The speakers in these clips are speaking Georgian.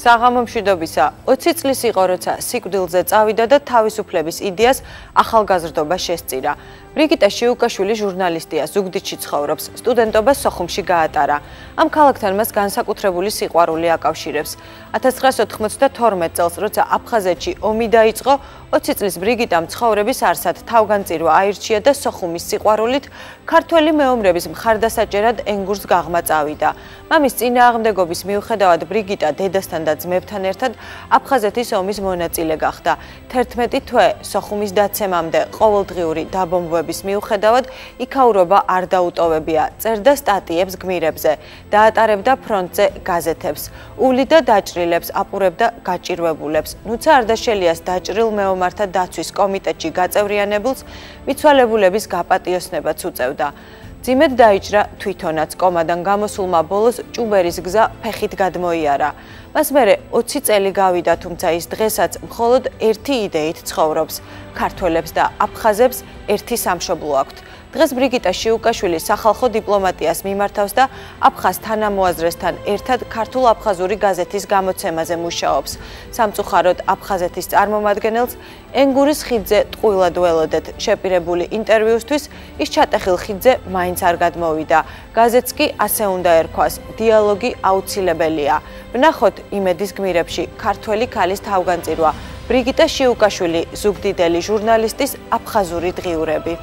საღამო მშვიდობისა 20 წლის იყო, როცა სიკვდილზე წავიდა და თავისუფლების იდეას ახალგაზრდობა შესწირა. ბრიგიტა შიუკაშვილი ჟურნალისტია, ზუგდიდში ცხოვრობს, სტუდენტობა სოხუმში გაატარა. ამ ქალაქთან მას განსაკუთრებული სიყვარული აკავშირებს. 1992 წელს, როცა აფხაზეთში ომი დაიწყო, 20 წლის ბრიგიტამ ცხოვრების არსად თავგანწირვა აირჩია და სოხუმის სიყვარულით ქართველი მეომრების მხარდასაჭერად ენგურს გაღმა წავიდა. მამის წინააღმდეგობის მიუხედავად ბრიგიტა დედასთან და ძმებთან ერთად აფხაზეთის ომის მონაწილე გახდა. 11 თვე სოხუმის დაცემამდე ყოველდღიური დაბომბვების მიუხედავად იქაურობა არ დაუტოვებია, წერდა სტატიებს გმირებზე, დაატარებდა ფრონტზე გაზეთებს, უვლიდა დაჭრილებს, აპურებდა გაჭირვებულებს. ნუცა არდაშელიას დაჭრილ მეომართა დაცვის კომიტეტში გაწევრიანებულს მიცვალებულების გაპატიოსნებაც უწევდა. ძიმედ დაიჭრა თვითონაც, კომადან გამოსულმა ბოლოს ჭუბერის გზა ფეხით გადმოიარა. მას მერე 20 წელი გავიდა, თუმცა ის დღესაც მხოლოდ ერთი იდეით ცხოვრობს. ქართველებს და აფხაზებს ერთი სამშობლო აქვთ. დღეს ბრიგიტა შიუკაშვილი სახალხო დიპლომატიას მიმართავს და აფხაზ თანამოაზრესთან ერთად ქართულ-აფხაზური გაზეთის გამოცემაზე მუშაობს. სამწუხაროდ აფხაზეთის წარმომადგენელს ენგურის ხიდზე ტყუილად ველოდეთ. შეპირებული ინტერვიუსთვის ის ჩატეხილ ხიდზე მაინც არ გადმოვიდა. გაზეთს კი ასე უნდა ერქვას, დიალოგი აუცილებელია. ვნახოთ იმედის გმირებში ქართველი ქალის თავგანწირვა. ბრიგიტა შიუკაშვილი, ზუგდიდელი ჟურნალისტის აფხაზური დღიურები.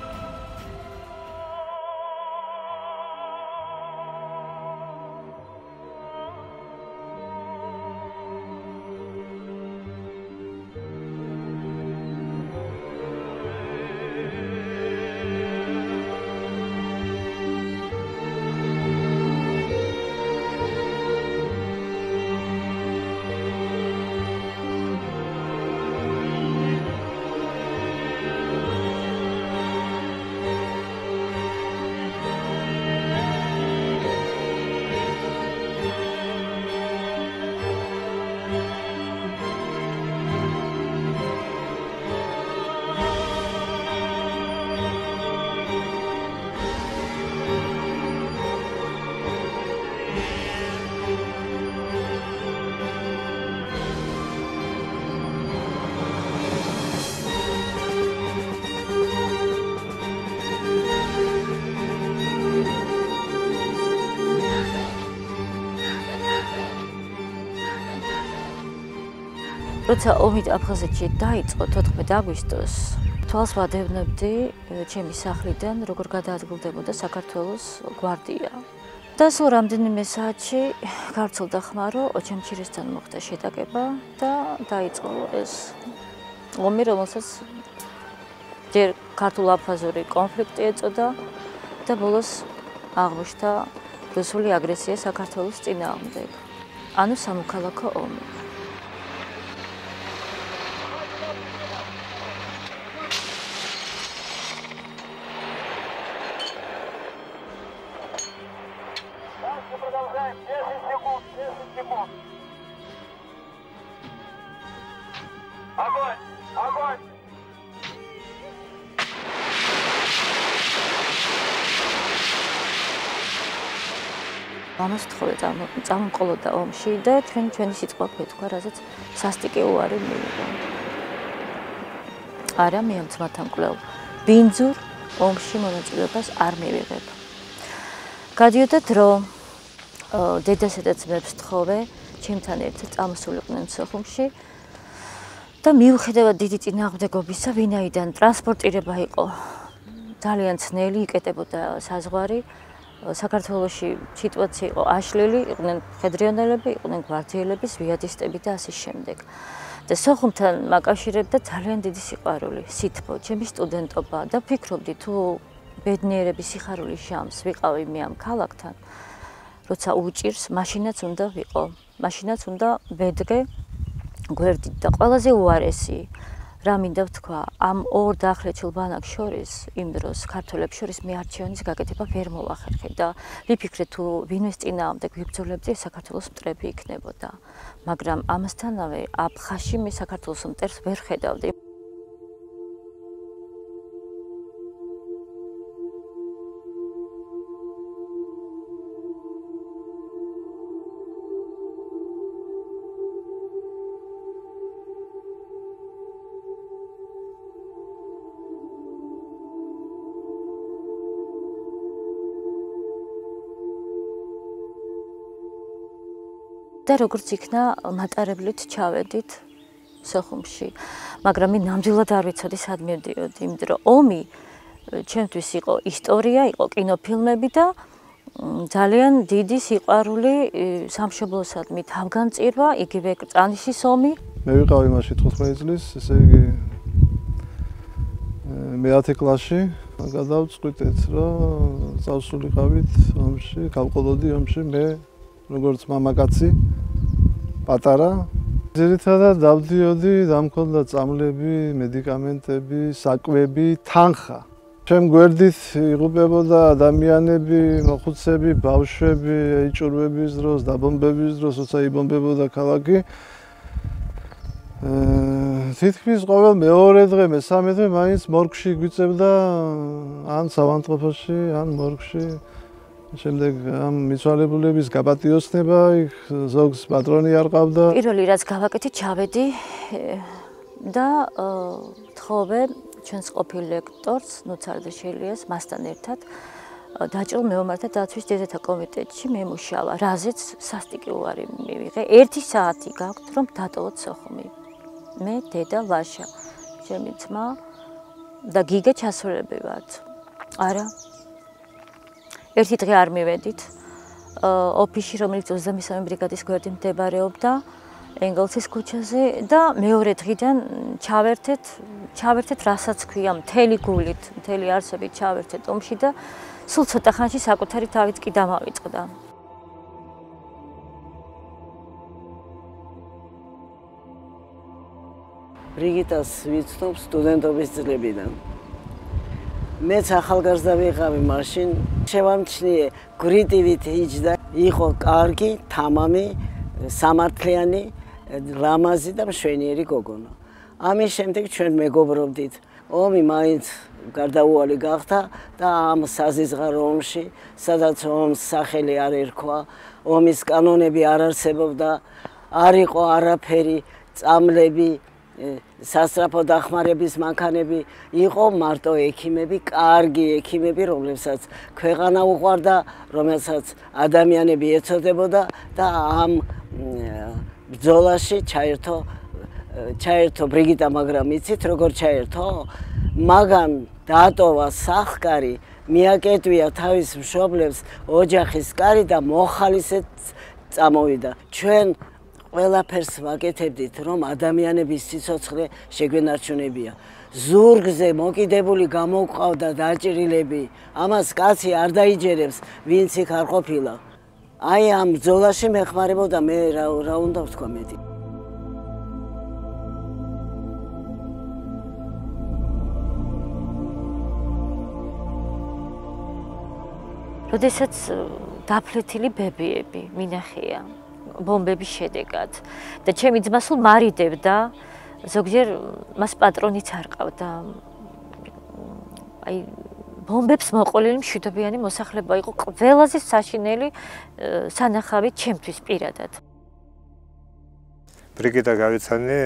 როცა ომი აფხაზეთში დაიწყო 14 აგვისტოს, თვალს ვადევნებდი ჩემი სახლიდან, როგორ გადაადგილდებოდა საქართველოს გვარდია. და სულ რამდენიმე საათში გავრცელდა ხმა, რომ ოჩამჩირესთან მოხდა შეტაკება და დაიწყო ეს ომი, რომელსაც ჯერ ქართულ-აფხაზური კონფლიქტი ეწოდა და ბოლოს აღმოჩნდა რუსული აგრესია საქართველოს წინააღმდეგ. ანუ სამოქალაქო ომი. ამას თხოვე წამომყოლოდა ომში და ჩვენი სიტყვა გვეთქვა, რაზეც სასტიკი უარი მივიღო. არა, მე ამ ძმათან კვლევ ბინძურ ომში მონაწილეობას არ მივიღებ. გადიოდა დრო, დედასა და ძმებს თხოვე, ჩემთან ერთად წამოსულიყვნენ სოხუმში და მიუხედავად დიდი წინააღმდეგობისა, ვინაიდან ტრანსპორტირება იყო ძალიან ძნელი, იკეტებოდა საზღვარი. საქართველოში სიტუაცია იყო აშლილი, იყვნენ მხედრიანელები, იყვნენ გვარდიელები, ზვიადისტები და ასე შემდეგ. და სოხუმთან მაკავშირებდა ძალიან დიდი სიყვარული, სითბო, ჩემი სტუდენტობა და ვფიქრობდი თუ ბედნიერების სიხარულის ჟამს ვიყავი მე ამ ქალაქთან, როცა უჭირს, მაშინაც უნდა ვიყო, მაშინაც უნდა ვედგე გვერდით და ყველაზე უარესი რა მინდა ვთქვა, ამ ორ დაახლეჩილ ბანაკს შორის, იმ დროს ქართველებს შორის მე არჩევნის გაკეთება ვერ მოვახერხე და ვიფიქრე თუ ვინმეს წინააღმდეგ ვიბრძოლებდი, საქართველოს მტრები იქნებოდა. მაგრამ ამასთანავე აფხაზში მე საქართველოს მტერს ვერ ხედავდი. და როგორც იქნა მატარებლით ჩავედით სოხუმში, მაგრამ მე ნამდვილად არ ვიცოდი სად მივდიოდი, იმიტომ რომ ომი ჩემთვის იყო ისტორია, იყო კინოფილმები და ძალიან დიდი სიყვარული სამშობლოსადმი თავგანწირვა, იგივე წანიშის ომი. მე ვიყავი მაშინ 15 წლის, ესე იგი მე-10 კლასში გადავწყვიტეთ, რომ წავსულიყავით ომში, გავყოლოდი ომში მე როგორც მამაკაცი, პატარა. ძირითადად დავდიოდი, დამქონდა წამლები, მედიკამენტები, საკვები, თანხა. ჩემ გვერდით იღუპებოდა ადამიანები, მოხუცები, ბავშვები, ეჭურვების დროს, დაბომბების დროს, როცა იბომბებოდა ქალაქი. თითქმის ყოველ მეორე დღე, მესამე დღე მაინც მორგში გვიწევდა ან საავადმყოფოში, ან მორგში. შემდეგ ამ მიცვალებულების გაპატიოსნება, ზოგს პატრონი არ ყავდა. პირველი რაც გავაკეთე, ჩავედი და თხოვე ჩვენს ყოფილ ლექტორს, ნუცარდაშელიას, მასთან ერთად დაჭრილ მეომართა დაცვის დედათა კომიტეტში მემუშავა, რაზეც სასტიკი უარი მივიღე. 1 საათი გაქვთ, რომ დატოვოთ სოხუმი. მე, დედა, ვაშა, ჩემი ძმა და გიგა ჩასულები ვართ. არა. ერთი დღე არ მივედით. ოფისში, რომელიც 23 ბრიგადის გვერდით მდებარეობდა, ენგელსის ქუჩაზე და მეორე დღიდან ჩავერთეთ, რასაც ქვია, მთელი გულით, მთელი არსებით ჩავერთეთ ომში და სულ ცოტა ხანში საკუთარი თავიც კი დამავიწყდა. ბრიგიტას ვიცნობ სტუდენტობის წლებიდან. მეც ახალგაზრდა ვიყავი მაშინ, შევამჩნიე გვრიტივით იჯდა, იყო კარგი, თამამი, სამართლიანი, ლამაზი და მშვენიერი გოგონა. ამის შემდეგ ჩვენ მეგობრობდით. ომი მაინც გარდაუვალი გახდა და ამ საზიზღარო ომში, სადაც ომს სახელი არ ერქვა, ომის კანონები არ არსებობდა, არ იყო არაფერი, წამლები, სასწრაფო დახმარების მანქანები, იყო მარტო ექიმები, კარგი ექიმები, რომლებსაც ქვეყანა უყვარდა, რომელსაც ადამიანები ეცოდებოდა და ამ ბრძოლაში ჩაერთო ბრიგიტა, მაგრამ იცით როგორ ჩაერთო? მაგან დატოვა სახკარი, მიაკეტვია თავის მშობლებს ოჯახის კარი და მოხალისედ წამოვიდა. ჩვენ ყველაფერს ვაკეთებდით, რომ ადამიანების სიცოცხლე შეგვენარჩუნებია. ზურგზე მოკიდებული გამოგვყავდა დაჭრილები, ამას კაცი არ დაიჯერებს, ვინც იქ არ ყოფილა. აი ამ ბრძოლაში მეხმარებოდა, მე რა უნდა ვთქვა მეტი. როდესაც დაფლეთილი ბებიები მინახია ბომბების შედეგად და ჩემი ძმა სულ მარიდებდა, ზოგჯერ მას პატრონიც არ ყავდა. აი ბომბებს მოყოლილი მშვიდობიანი მოსახლეობა იყო ყველაზე საშინელი სანახავი ჩემთვის პირადად. ბრიგიტა გავიცანე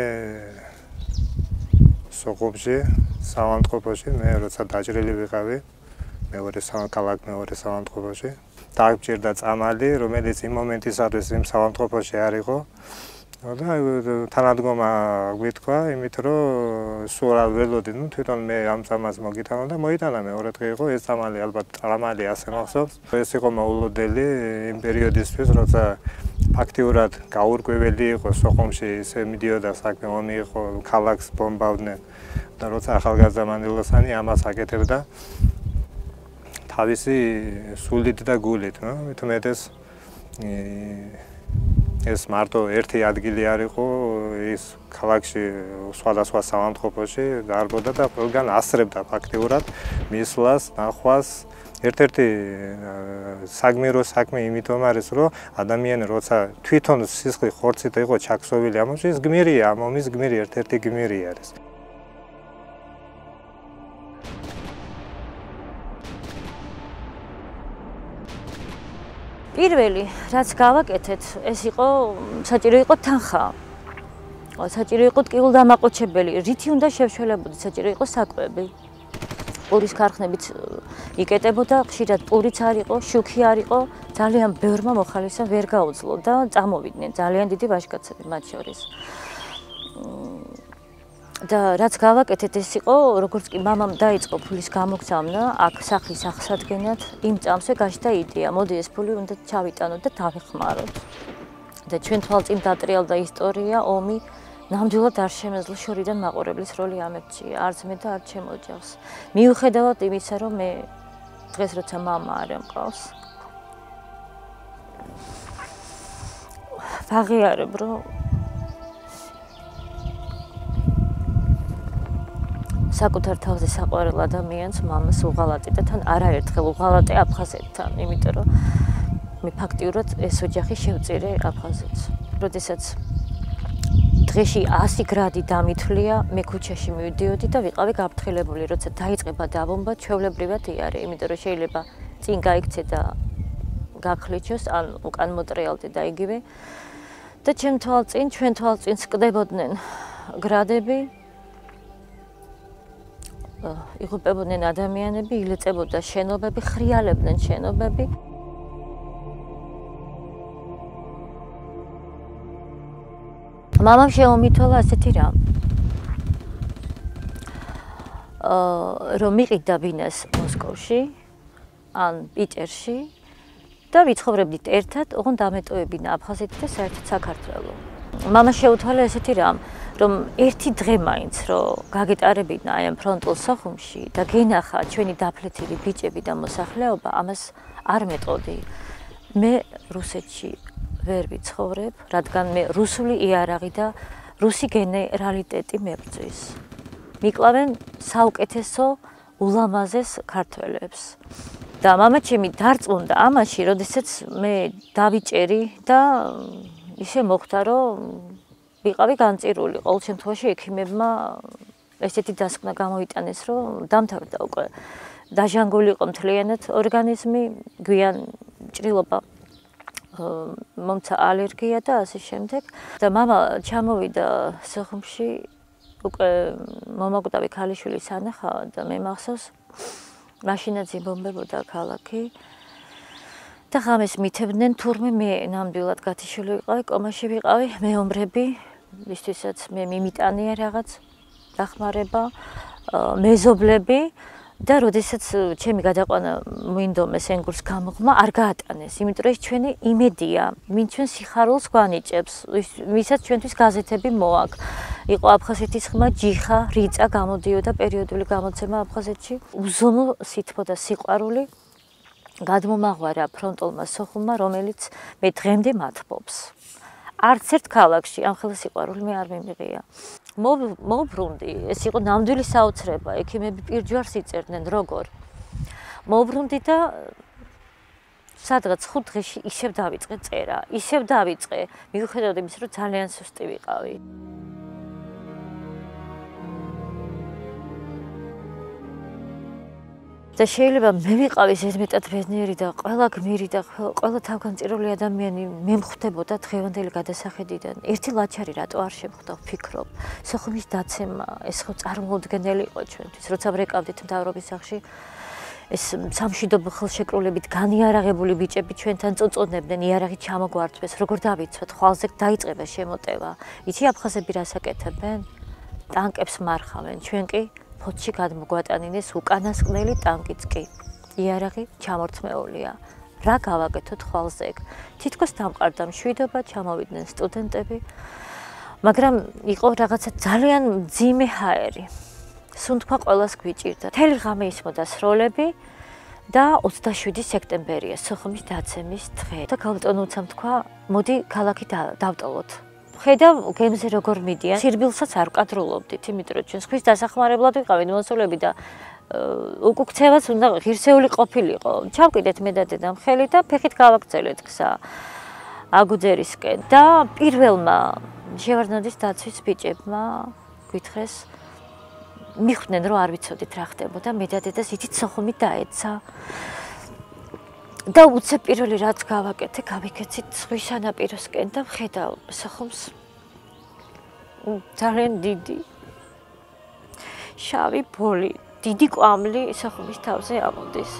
სოხუმში, საავადმყოფოში, მე როცა დაჭრილი ვიყავი, მეორე საავადმყოფოში. დააგჭირდა წამალი, რომელიც იმ მომენტისათვის იმ საავადმყოფოში არ იყო. და თანადგომა გვითქვა, იმით რომ სულ არ ველოდი, თვითონ მე ამ წამალს მოგიტანა და მოიტანა მეორე დღე იყო ეს წამალი, ალბათ წამალი ასე მახსოვს. ეს იყო მოულოდნელი იმ პერიოდისთვის, როცა ფაქტიურად გაურკვეველი იყო სოხუმში, ისე მიდიოდა საქმე, ომი იყო, ქალაქს ბომბავდნენ და როცა ახალგაზრდა მანდილოსანი ამას აკეთებდა თავისი სულით და გულით, მithumetes ეს მარტო ერთი ადგილი არ იყო, ის ქალაქში სხვადასხვა საავადმყოფოში დარბოდა და ყველგან ასწრებდა ფაქტიურად მისვლას, ნახვას. ერთ-ერთი საგმირო საქმე იმითომ არის, რომ ადამიანი როცა თვითონ სისხლი ხორცით იყო ჩაქსოვილი ამაში, ის გმირია, ამ ომის გმირი, ერთ-ერთი გმირი არის. პირველი, რაც გავაკეთეთ, ეს იყო საჭირო იყო თანხა. საჭირო იყო ტკივილ დამაყოჩებელი, რითი უნდა შევშველებოდეთ, საჭირო იყო საკვები. პურის ქარხნებიც იკეტებოდა, ხშირად პურიც არ იყო, შუქი არ იყო, ძალიან ბევრმა მოხალისემ ვერ გაუძლო და წამოვიდნენ ძალიან დიდი ვაჟკაცები მათ შორის. და რაც გავაკეთეთ ეს იყო, როგორც კი მამამ დაიწყო ფულის გამოგზავნა, აქ სახლის აღსადგენად, იმ წამსვე გაჩნდა იდეა, მოდი ეს ფული უნდა ჩავიტანოთ და დავეხმაროთ. და ჩვენ თვალწინ დატრიალდა ისტორია, ომი, ნამდვილად არ შემეძლო შორიდან მაყურებლის როლი ამერჩია, არც მე და არც ჩემ ოჯახს. მიუხედავად იმისა, რომ მე დღეს როცა მამა არ მყავს. ვაღიარებ, რომ საკუთარ თავზე საყვარელ ადამიანს მამას უღალატე და თან არაერთხელ უღალატე აფხაზეთთან, იმიტომ რომ მე ფაქტიურად ეს ოჯახი შევწირე აფხაზეთს. როდესაც დღეში 100 გრადი დამithვლია, მე ქუჩაში მივიდიოდი და ვიყავი გაფრთხილებული, როცა დაიწყება დაბომბვა, ჩვეულებრივად იარე, იმიტომ რომ შეიძლება წინ გაიქცე და გახლიჩოს, ან უკან მოტრიალდე და იგივე. და ჩვენ თვალწინ სკდებოდნენ გრადები, იღუპებოდნენ ადამიანები, ილეწებოდა შენობები, ხრიალებდნენ შენობები. მამამ შემომითვალა ასეთი რამ. რომ მიყიდა ბინას მოსკოვში, ან პიტერში და ვიცხოვრებდით ერთად, ოღონდ დამეტოვებინა აფხაზეთი და საერთოდ საქართველო. მამა შეუთვალა ესეთი რამ, რომ ერთი დღე მაინც რომ გაგეტარებინა აი ამ ფრონტულ სოხუმში და გენახა ჩვენი დაფლეთილი ბიჭები და მოსახლეობა, ამას არ მეტყოდი. მე რუსეთში ვერ ვიცხოვრებ, რადგან მე რუსული იარაღი და რუსი გენერალიტეტი მებრძვის. მიკლავენ საუკეთესო ულამაზეს ქართველებს. და მამა ჩემი დარწმუნდა ამაში, როდესაც მე დავიჭერი და ისე მოხდა, რომ ვიყავი განწირული. ყოველ შემთხვევაში ექიმებმა ესეთი დასკვნა გამოიტანეს, რომ დამთავრდა უკვე. დაჟანგული იყო მთლიანად ორგანიზმი, გვიან ჭრილობა მომცა ალერგია და ასე შემდეგ. და მამა ჩამოვიდა სოხუმში, უკვე მომაკვდავი ქალიშვილის ანახა და მე მახსოვს, მაშინაც იბომბებოდა ქალაქი. და ღამეს მითებდნენ, თურმე მე ნამდვილად გათიშული ვიყავი, კომაში ვიყავი, მეომრები, ისთვისაც მე მიმიტანია რაღაც დახმარება, მეზობლები და როდესაც ჩემი გადაყვანა მინდომეს ენგურს გამოხმა, არ გაატანეს, იმიტომ რომ ეს ჩვენი იმედია, ვინ ჩვენ სიხარულს გვანიჭებს, ვისაც ჩვენთვის გაზეთები მოაქვს. იყო აფხაზეთის ხმა, ჯიხა, რიწა გამოდიოდა პერიოდული გამოცემა აფხაზეთში, უზომო სითბო და სიყვარული გადმომაღვარა ფრონტულმა სოხუმმა, რომელიც მე დღემდე მათბობს. არც ერთ ქალაქში ამ ხელის სიყვარული მე არ მიმიღია. მოვბრუნდი, ეს იყო ნამდვილი საოცრება, ექიმები პირჯვარს იწერდნენ, როგორ. მოვბრუნდი და სადღაც 5 დღეში ისევ დავიწყე წერა, ისევ დავიწყე, მიუხედავად იმისა, რომ ძალიან სუსტი ვიყავი. და შეიძლება მე ვიყავი ზედმეტად ბედნიერი და ყველა გმირი და ყველა თავგანწირული ადამიანი მე მხვდებოდა დღევანდელი გადასახედიდან. ერთი ლაჩარი რატო არ შემხვდა, ვფიქრობ. სოხუმის დაცემა, ეს ხო წარმოუდგენელი იყო ჩვენთვის. როცა ვრეკავდით მთავრობის სახლში, ეს სამშვიდობო ხელშეკრულებით განიარაღებული ბიჭები ჩვენთან წოწონებდნენ, იარაღი ჩამოგვართვეს, როგორ დავიცვათ, ხვალზე დაიწყება შემოტევა. იცი აფხაზები რას აკეთებენ? ტანკებს მარხავენ, ჩვენ კი ფოთში გადმოგვატანინეს უკანასკნელი ტანკიც კი. იარაღი ჩამორთმეულია. რა გავაკეთოთ ხვალზე? თითქოს დამყარდა მშვიდობა, ჩამოვიდნენ სტუდენტები. მაგრამ იყო რაღაცა ძალიან მძიმე ჰაერი. სუნთქვა ყველას გვიჭირდა. მთელი ღამე ისმოდა სროლები და 27 სექტემბერია, სოხუმის დაცემის დღე. და გავტონუცამ თქვა, მოდი ქალაქი დავტოვოთ. ხედავ გემზე როგორ მიდიან, სირბილსაც არ ვკადრულობდით, იმიტომ რომ ჩვენ ხვის დასახმარებლად ვიყავით მოსულები და უკუქცევაც უნდა ღირსეული ყოფილიყო. ჩავკიდეთ მე და დედამ ხელი და ფეხით გავაგრძელეთ გზა აგუძერისკენ და პირველმა შევარდნაძის დაცვის ბიჭებმა გვითხრეს, მიხვდნენ რომ არ ვიცოდით რა ხდებოდა, მე და დედა სიტით სოხუმით დაეცა. და უცებ პირველი რაც გავაკეთე, გავიქეცით ზღვის სანაპიროსკენ და ვხედავ სოხუმს ძალიან დიდი შავი ბოლი დიდი კვამლი სოხუმის თავზე ამოდის.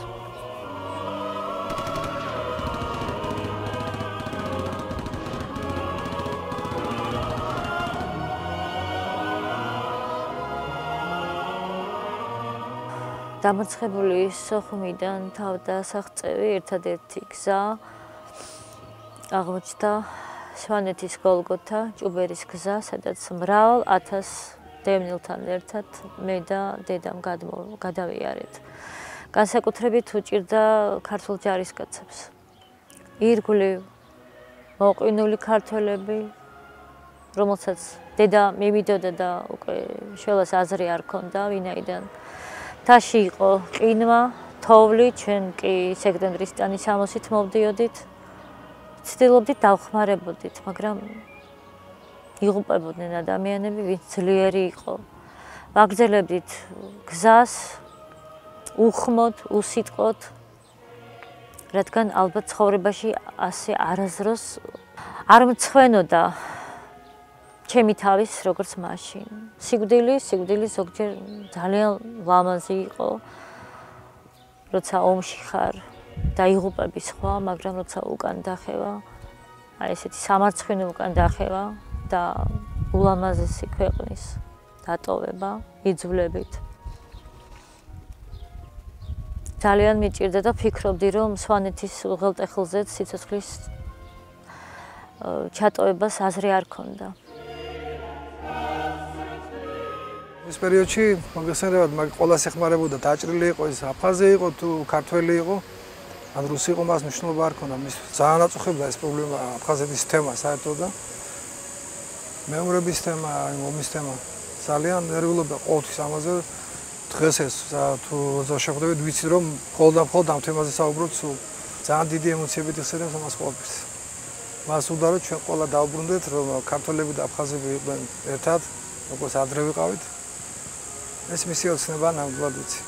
დამარცხებული სოხუმიდან თავდასაღწევი ერთადერთი გზა აღმოჩნდა სვანეთის გოლგოთა ჭუბერის გზა, სადაც მრავალ ათას დევნილთან ერთად მე და დედამ გადავიარეთ. განსაკუთრებით უჭირდა ქართულ ჯარისკაცებს. ირგვლივ მოყინული ქართველები, რომელსაც დედა მივიდოდა და უკვე შველას აზრი არ ჰქონდა, ვინაიდან თაში იყო ყინვა, თოვლი, ჩვენ კი სექტემბრის ტანის ამოსით მოვდიოდით. ცდილობდით დავხმარებოდით, მაგრამ იღუპებოდნენ ადამიანები, ვინც ძლიერი იყო. ვაგრძელებდით გზას, უხმოდ, უსიტყვოდ, რადგან ალბათ ცხოვრებაში ასე არასდროს არ მცხვენოდა ჩემი თავის როგორც მაშინ. სიკვდილი ზოგჯერ ძალიან ლამაზი იყო, როცა ომში ხარ. დაიღუპები სხვა, მაგრამ როცა უკან დახევა, აი ესეთი სამარცხვინო უკან დახევა და ულამაზესი ქვეყნის დატოვება იძულებით. ძალიან მიჭირდა და ფიქრობდი, რომ სვანეთის უღელტეხილზე სიცოცხლის ჩატოვებას აზრი არ ჰქონდა. ეს პერიოდში მოგესალმებათ, მაგ ყველას ეხმარებოდა, დაჭრილი იყო, ის აფხაზი იყო თუ ქართველი იყო. ან რუსი იყო, მას მნიშვნელობა არ ჰქონდა, მის ძალიან აწუხებდა ეს პრობლემა აფხაზეთის თემა საერთოდ და მეომრების თემა, ომის თემა ძალიან ნერვიულობდა ყოველთვის ამაზე. დღეს ეს თუ შეხვდებით, ვიცი რომ მხოლოდ ამ თემაზე საუბრობთ, სულ ძალიან დიდი ემოციებით იხსენებს ამას ყოველთვის. მას უნდა რომ ჩვენ ყველა დავუბრუნდეთ, რომ ქართველები და აფხაზები იყვნენ ერთად, როგორც ადრე ვიყავით. ეს მისი ოცნება ნამდვილად ვიცი.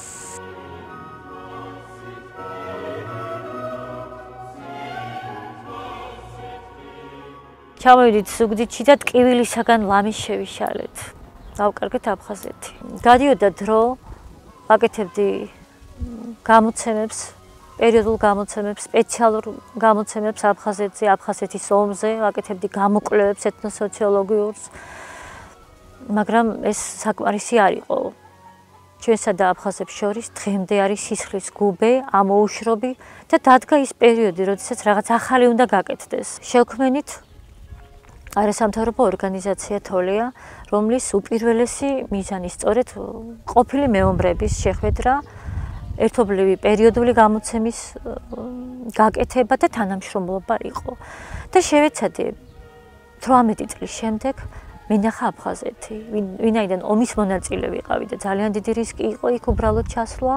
ჩავედით ზუგდიდში და ტკივილისაგან ლამის შევიშალეთ. დავკარგეთ აფხაზეთი. გადიოდა დრო, ვაკეთებდი გამოცემებს, პერიოდულ გამოცემებს, სპეციალურ გამოცემებს აფხაზეთზე, აფხაზეთის ომზე, ვაკეთებდი გამოკვლევებს ეთნოსოციოლოგიურს. მაგრამ ეს საკმარისი არ იყო. ჩვენსა და აფხაზებს შორის დღემდე არის სისხლის გუბე, ამოუშრობი და დადგა ის პერიოდი, როდესაც რაღაც ახალი უნდა გაკეთდეს. შევქმნით არასამთავრობო ორგანიზაცია თოლია, რომლის უპირველესი მიზანი სწორედ ყოფილი მეომრების შეხვედრა, ერთობლივი პერიოდული გამოცემის გაკეთება და თანამშრომლობა იყო. და შევეცადე 18 წლის შემდეგ მინახა აფხაზეთი, ვინაიდან ომის მონაწილე ვიყავი და ძალიან დიდი რისკი იყო იქ უბრალოდ ჩასვლა.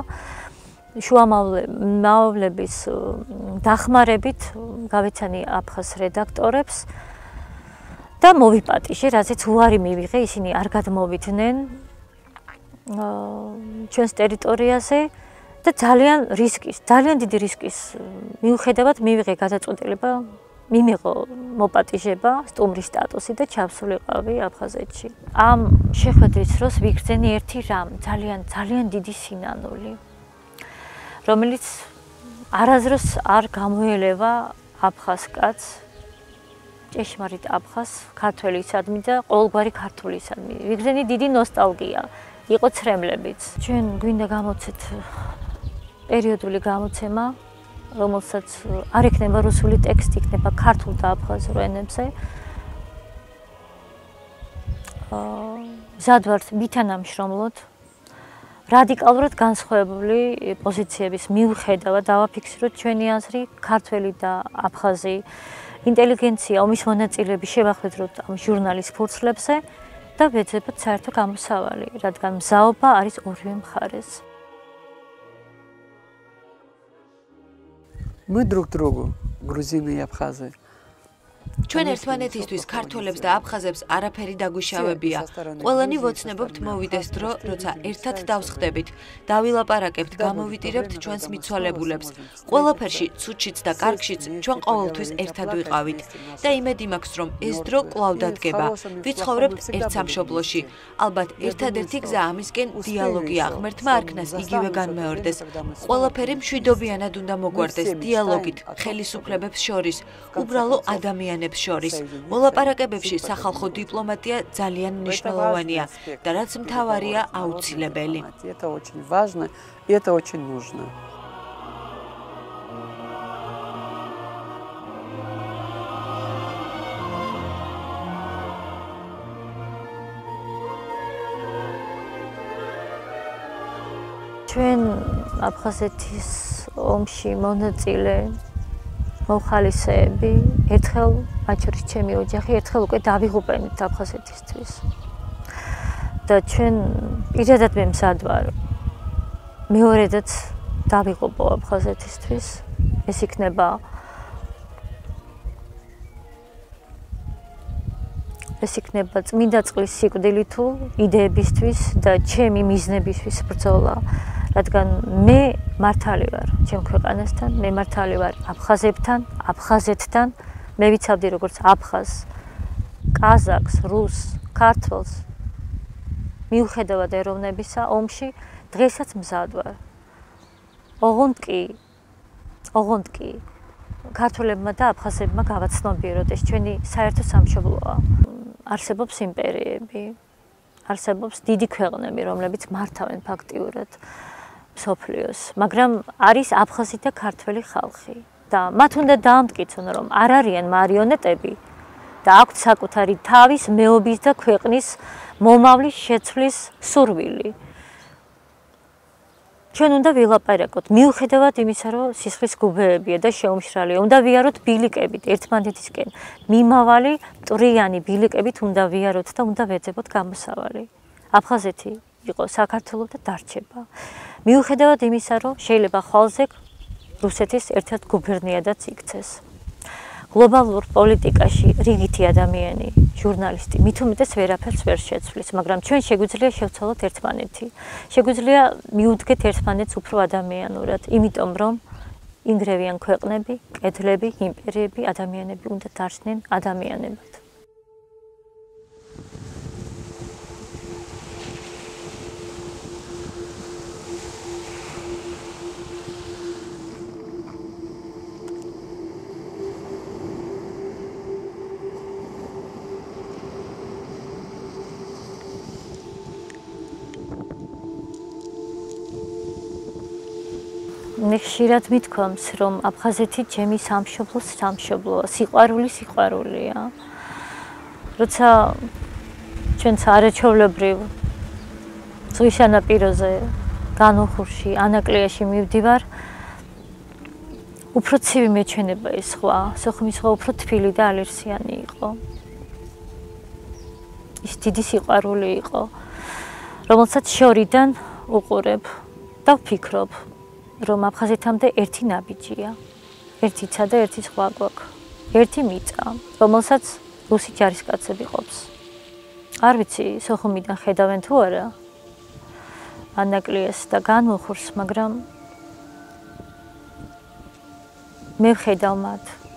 შუამავლების დახმარებით გავეცანი აფხაზ რედაქტორებს და მოვიპატიჟე, რაზეც უარი მივიღე, ისინი არ გადმოვიდნენ ჩვენს ტერიტორიაზე და ძალიან დიდი რისკის მიუხედავად მივიღე გადაწყვეტილება, მიმიღო მოპატიჟება, სტუმრის სტატუსი და ჩავსულიყავი აფხაზეთში. ამ შეხვედრის დროს ვიგრძენი ერთი რამ, ძალიან დიდი სინანული, რომელიც არასდროს არ გამოელევა აფხაზ კაცს, ჭეშმარიტ აფხაზ ქართველისადმი და ყოველგვარი ქართულისადმი. ვიგრძენი დიდი ნოსტალგია, იყო ცრემლებიც. ჩვენ გვინდა გამოცეთ პერიოდული გამოცემა, რომელსაც არ იქნება რუსული ტექსტი, იქნება ქართულ და აფხაზურ ენებზე. მზად ვართ მითანამშრომლოთ. რადიკალურად განსხვავებული პოზიციების მიუხედავად დავაფიქსიროთ ჩვენი აზრი, ქართველი და აფხაზი ინტელიგენცია, ომის მონაწილეები შევახვედროთ ამ ჟურნალის ფურცლებზე და ვეძებოთ საერთო გამოსავალი, რადგან მზაობა არის ორივე მხარეს. Мы друг другу, грузины и абхазы, ჩვენ ერთმანეთისთვის ქართველებს და აფხაზებს არაფერი დაგვიშავებია. ყველანი ვოცნებობთ მოვიდეს დრო, როცა ერთად დავსხდებით, დავილაპარაკებთ, გამოვიტირებთ ჩვენს მიცვალებულებს. ყველაფერში, ცუდშიც და კარგშიც ჩვენ ყოველთვის ერთად ვიყავით და იმედი მაქვს, რომ ეს დრო კვლავ დადგება. ვიცხოვრებთ ერთ სამშობლოში. ალბათ ერთადერთი გზა ამისკენ დიალოგია. ღმერთმა არქნას იგივე განმეორდეს. ყველაფერი მშვიდობიანად უნდა მოგვარდეს დიალოგით, ხელისუფლებებს შორის, უბრალო ადამიანებს შორის. მოლაპარაკებებში სახალხო დიპლომატია ძალიან მნიშვნელოვანია და რაც მთავარია, აუცილებელი. Это очень важно, и это очень нужно. ჩვენ აფხაზეთის ომში მონაწილე მოხალისეები ერთხელ მათ შორის ჩემი ოჯახი ერთხელ უკვე დავიღუპენით აფხაზეთისთვის და ჩვენ პირადად მე მზად ვარ მეორედაც დავიღუპო აფხაზეთისთვის ეს იქნება წმინდა წყლის სიკვდილი თუ იდეებისთვის და ჩემი მიზნებისთვის ბრძოლა რადგან მე მართალი ვარ ჩემ ქვეყანასთან, მე მართალი ვარ აფხაზებთან, აფხაზეთთან, მე ვიცავდი როგორც აფხაზს, კაზაკს, რუსს, ქართველს. მიუხედავად ეროვნებისა ომში დღესაც მზად ვარ. ოღონდ კი ქართველებმა და აფხაზებმა გავაცნობიეროთ ეს ჩვენი საერთო სამშობლოა. არსებობს იმპერიები, არსებობს დიდი ქვეყნები, რომლებიც მართავენ ფაქტიურად მსოფლიოს, მაგრამ არის აფხაზი და ქართველი ხალხი და მათ უნდა დაამტკიცონ, რომ არ არიან მარიონეტები და აქვთ საკუთარი თავის, მეობის და ქვეყნის მომავლის შეცვლის სურვილი. ჩვენ უნდა ვილაპარაკოთ, მიუხედავად იმისა, რომ სისხლის გუბეებია და შეუმშრალია, უნდა ვიაროთ ბილიკებით ერთმანეთისკენ. მიმავალი, მტვრიანი ბილიკებით უნდა ვიაროთ და უნდა ვეძებოთ გამოსავალი. აფხაზეთი იყო საქართველოს და დარჩება. მიუხედავად იმისა, რომ შეიძლება ხვალზე რუსეთის ერთ-ერთ გუბერნიადაც იქცეს. გლობალურ პოლიტიკაში რიგითი ადამიანი, ჟურნალისტი, მით უმეტეს ვერაფერს ვერ შეცვლის, მაგრამ ჩვენ შეგვიძლია შევცვალოთ ერთმანეთი. შეგვიძლია მიუდგეთ ერთმანეთს უფრო ადამიანურად, იმიტომ რომ ინგრევიან ქვეყნები, კედლები, იმპერიები, ადამიანები უნდა დარჩნენ ადამიანებად. მე ხშირად მithქვამს, რომ აფხაზეთი ჩემი სამშობლოა, სიყვარულია. როცა ჩვენც არაჩვეულებრივ ზღვის სანაპიროზე, განუხურში, ანაკლიაში მივდივარ, უფრო ცივი მეჩვენება ეს ზღვა, სოხუმის ზღვა უფრო თბილი და ალერსიანი იყო. ის დიდი სიყვარული იყო, რომელსაც შორიდან უყურებ და ვფიქრობ, რომ აფხაზეთამდე ერთი ნაბიჯია, ერთი ცა და ერთი ზღვა გვაქვს, ერთი მიწა, რომელსაც რუსი ჯარისკაცები ყოფს. არ ვიცი, სოხუმიდან ხედავენ თუ არა ანაკლიას და განუხურს, მაგრამ მე ვხედავ მათ.